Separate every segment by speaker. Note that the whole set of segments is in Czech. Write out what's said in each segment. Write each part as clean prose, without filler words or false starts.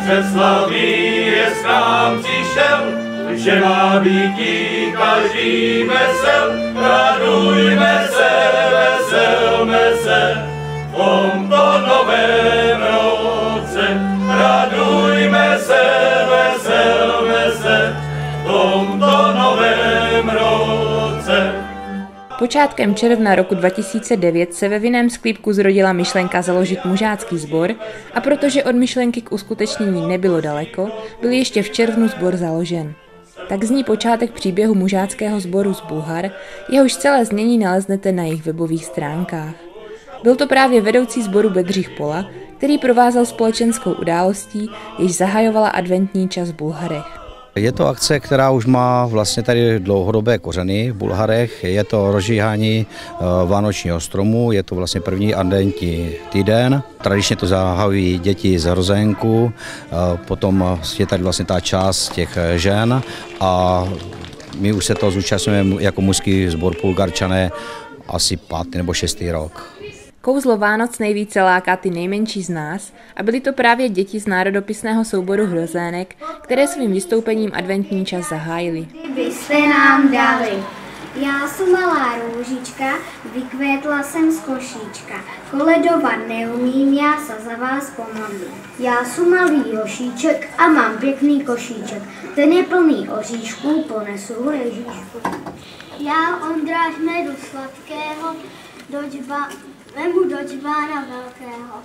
Speaker 1: přeslaví je k nám přišel, že má být každý vesel, radujme se, veselme se, v tomto novém roce, radujme se, veselme se, v tomto novém roce.
Speaker 2: Počátkem června roku 2009 se ve Vinném Sklípku zrodila myšlenka založit mužácký sbor a protože od myšlenky k uskutečnění nebylo daleko, byl ještě v červnu sbor založen. Tak zní počátek příběhu mužáckého sboru z Bulhar, jehož celé znění naleznete na jejich webových stránkách. Byl to právě vedoucí sboru Bedřich Pola, který provázel společenskou událostí, jež zahajovala adventní čas v Bulharech.
Speaker 3: Je to akce, která už má vlastně tady dlouhodobé kořeny v Bulharech. Je to rozžíhání vánočního stromu, je to vlastně první adventní týden. Tradičně to zahajují děti z hrozenku, potom je tady vlastně ta část těch žen a my už se to zúčastňujeme jako mužský sbor Bulgarčané asi 5. nebo 6. rok.
Speaker 2: Kouzlo Vánoc nejvíce láká ty nejmenší z nás a byly to právě děti z národopisného souboru Hrozének, které svým vystoupením adventní čas zahájily.
Speaker 4: Byste nám dali. Já jsem malá růžička, vykvétla jsem z košíčka. Koledovat neumím, já se za vás pomodlím. Já jsem malý Jošíček a mám pěkný košíček. Ten je plný oříšků, ponesu Ježíšku. Já Ondráš medu sladkého, vemu do džbána velkého.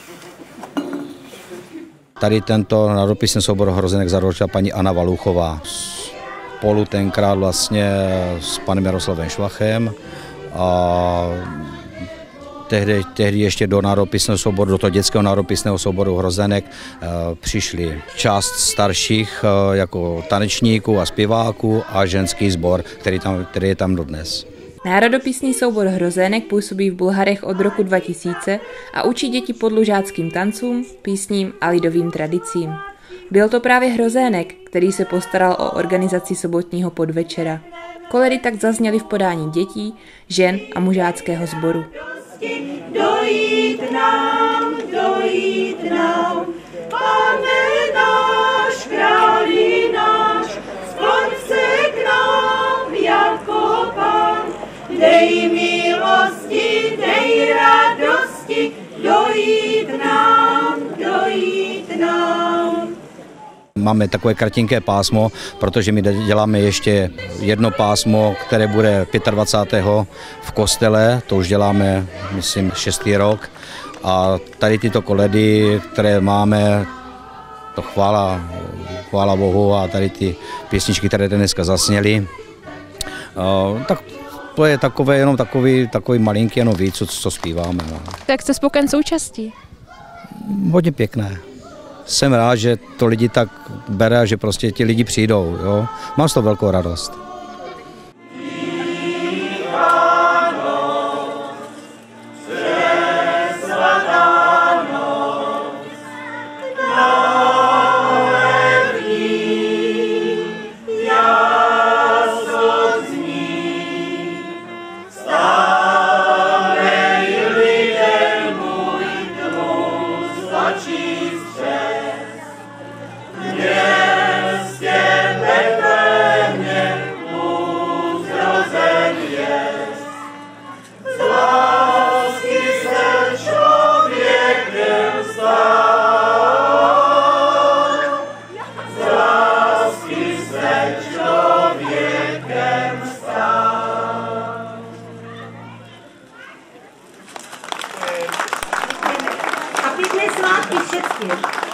Speaker 3: Tady tento národopisný soubor Hrozenek založila paní Anna Valuchová. Spolu tenkrát vlastně s panem Jaroslavem Švachem a tehdy ještě do národopisného souboru, do toho dětského národopisného souboru Hrozenek přišli část starších jako tanečníků a zpěváků a ženský sbor, který je tam dodnes.
Speaker 2: Národopisný soubor Hrozének působí v Bulharech od roku 2000 a učí děti podlužáckým tancům, písním a lidovým tradicím. Byl to právě Hrozének, který se postaral o organizaci sobotního podvečera. Koledy tak zazněly v podání dětí, žen a mužáckého sboru.
Speaker 1: Dojít nám, Pane náš, králi náš, skloň se k nám jako Pán. Dej milosti, dej radosti, dojít nám.
Speaker 3: Máme takové kratinké pásmo, protože my děláme ještě jedno pásmo, které bude 25. v kostele, to už děláme, myslím, 6. rok. A tady tyto koledy, které máme, to chvála Bohu a tady ty písničky, které dneska zasněly, tak to je takové, jenom takový malinký, jenom víc, co zpíváme. No.
Speaker 2: Tak jste spokojen součastí?
Speaker 3: Hodně pěkné. Jsem rád, že to lidi tak bere, že prostě ti lidi přijdou. Jo. Mám z toho velkou radost.
Speaker 5: A pěkné svátky všecky.